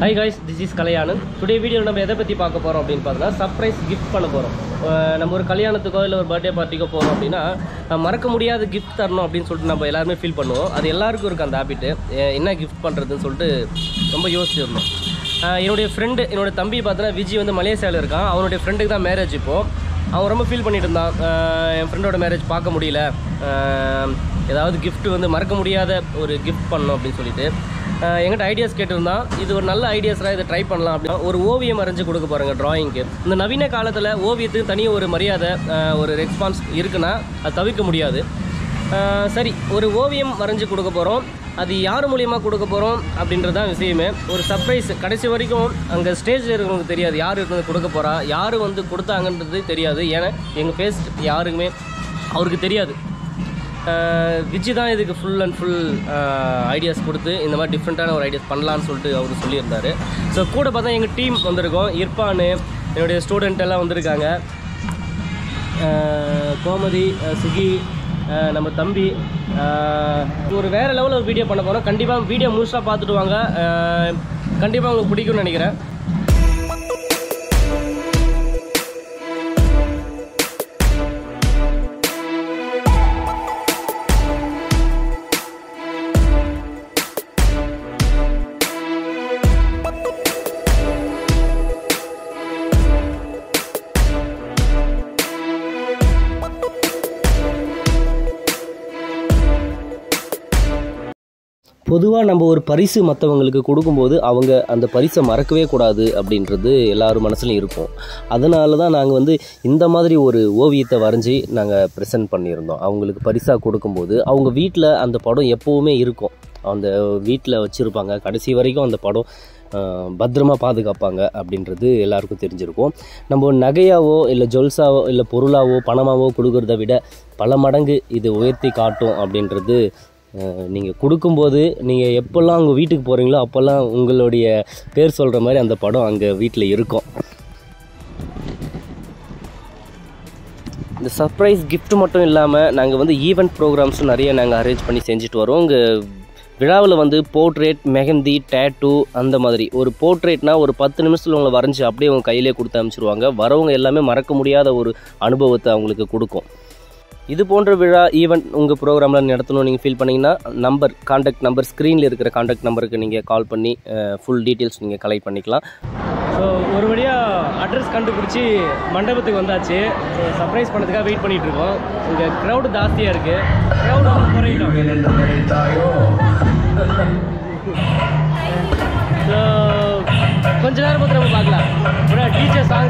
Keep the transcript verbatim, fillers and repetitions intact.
Hi guys, this is Kalayanand. Today video நம்ம எதை பத்தி பார்க்க போறோம் அப்படினு பார்த்தா சர்ப்ரைஸ் gift பண்ண போறோம். நம்ம ஒரு கல்யாணத்துக்கோ இல்ல ஒரு பர்த்டே பார்ட்டிக்கோ போறோம் அப்படினா மறக்க முடியாத gift தரணும் அப்படினு சொல்லிட்டு நம்ம எல்லாரும் ஃபீல் பண்ணுவோம். அது எல்லாருக்கும் இருக்கு அந்த ஹாபிட். என்ன gift பண்றதுன்னு சொல்லிட்டு ரொம்ப யோசிச்சிருந்தோம். என்னோட friend என்னோட தம்பி பார்த்தா விஜி வந்து மலேசியால இருக்கான். அவனோட friendக்கு தான் மேரேஜ் இப்போ. அவன் ரொம்ப ஃபீல் பண்ணிட்டு இருந்தான். என் ஃப்ரெண்டோட மேரேஜ் பார்க்க முடியல. ஏதாவது gift வந்து மறக்க முடியாத ஒரு gift பண்ணனும் அப்படினு சொல்லிட்டு எங்கிட்ட ஐடியாஸ் கேட்டிருந்தான். இது ஒரு நல்ல ஐடியாஸ்ரா, இதை ட்ரை பண்ணலாம் அப்படின்னா ஒரு ஓவியம் வரைஞ்சு கொடுக்க போகிறாங்க டிராயிங்க்கு. இந்த நவீன காலத்தில் ஓவியத்துக்கு தனியாக ஒரு மரியாதை ஒரு ரெஸ்பான்ஸ் இருக்குன்னா அது தவிர்க்க முடியாது. சரி, ஒரு ஓவியம் வரைஞ்சி கொடுக்க போகிறோம். அது யார் மூலியமாக கொடுக்க போகிறோம் அப்படின்றது தான் விஷயமே. ஒரு சர்ப்ரைஸ். கடைசி வரைக்கும் அங்கே ஸ்டேஜில் இருக்கிறவங்களுக்கு தெரியாது யார் இருந்து கொடுக்க போகிறா, யார் வந்து கொடுத்தாங்கன்றது தெரியாது. ஏன்னா எங்கள் ஃபேஸ் யாருக்குமே அவருக்கு தெரியாது. விஜி தான் இதுக்கு ஃபுல் அண்ட் ஃபுல் ஐடியாஸ் கொடுத்து இந்த மாதிரி டிஃப்ரெண்ட்டான ஒரு ஐடியாஸ் பண்ணலான்னு சொல்லிட்டு அவர் சொல்லியிருந்தார். ஸோ கூட பார்த்தா எங்கள் டீம் வந்திருக்கோம். இர்ஃபான், என்னுடைய ஸ்டூடெண்ட் எல்லாம் வந்திருக்காங்க. கோமதி, சுகி, நம்ம தம்பி. ஒரு வேறு லெவலில் ஒரு வீடியோ பண்ண போகிறோம். கண்டிப்பாக வீடியோ முழுசாக பார்த்துட்டு வாங்க. கண்டிப்பாக உங்களுக்கு பிடிக்கும்னு நினைக்கிறேன். பொதுவாக நம்ம ஒரு பரிசு மற்றவங்களுக்கு கொடுக்கும்போது அவங்க அந்த பரிசை மறக்கவே கூடாது அப்படின்றது எல்லாரும் மனசுலையும் இருக்கும். அதனால தான் நாங்கள் வந்து இந்த மாதிரி ஒரு ஓவியத்தை வரைஞ்சி நாங்கள் ப்ரெசென்ட் பண்ணியிருந்தோம். அவங்களுக்கு பரிசாக கொடுக்கும்போது அவங்க வீட்டில் அந்த படம் எப்போவுமே இருக்கும். அந்த வீட்டில் வச்சுருப்பாங்க. கடைசி வரைக்கும் அந்த படம் பத்திரமாக பாதுகாப்பாங்க அப்படின்றது எல்லாருக்கும் தெரிஞ்சிருக்கும். நம்ம நகையாவோ இல்லை ஜுவல்ஸாவோ இல்லை பொருளாவோ பணமாவோ கொடுக்கறத விட பல மடங்கு இது உயர்த்தி காட்டும் அப்படின்றது நீங்கள் கொடுக்கும்போது நீங்கள் எப்போல்லாம் உங்கள் வீட்டுக்கு போகிறீங்களோ அப்போல்லாம் உங்களுடைய பேர் சொல்கிற மாதிரி அந்த படம் அங்கே வீட்டில் இருக்கும். இந்த சர்ப்ரைஸ் கிஃப்ட் மட்டும் இல்லாமல் நாங்கள் வந்து ஈவெண்ட் ப்ரோக்ராம்ஸும் நிறைய நாங்கள் அரேஞ்ச் பண்ணி செஞ்சுட்டு வரோம். இங்கே விழாவில் வந்து போர்ட்ரேட், மெஹந்தி, டேட்டூ அந்த மாதிரி. ஒரு போர்ட்ரேட்னால் ஒரு பத்து நிமிஷத்தில் உங்களை வரைஞ்சி அப்படியே அவங்க கையிலே கொடுத்து அனுப்பிச்சிடுவாங்க. வரவங்க எல்லாமே மறக்க முடியாத ஒரு அனுபவத்தை அவங்களுக்கு கொடுக்கும். இது போன்ற விழா ஈவெண்ட் உங்கள் ப்ரோக்ராமில் நடத்தணும் நீங்கள் ஃபீல் பண்ணிங்கன்னா நம்பர் கான்டாக்ட் நம்பர் ஸ்க்ரீனில் இருக்கிற கான்டாக்ட் நம்பருக்கு நீங்கள் கால் பண்ணி ஃபுல் டீட்டெயில்ஸ் நீங்கள் கலெக்ட் பண்ணிக்கலாம். ஸோ ஒரு வழியாக அட்ரஸ் கண்டுபிடிச்சி மண்டபத்துக்கு வந்தாச்சு. ஸோ சர்ப்ரைஸ் பண்ணுறதுக்காக வெயிட் பண்ணிகிட்டு இருக்கோம். இங்கே க்ரௌடு ஜாஸ்தியாக இருக்குது. க்ரௌடு குறையிட்டோம். ஸோ கொஞ்ச நேரம் பார்த்து நம்ம பார்க்கலாம். ஒரு டிஜே சாங்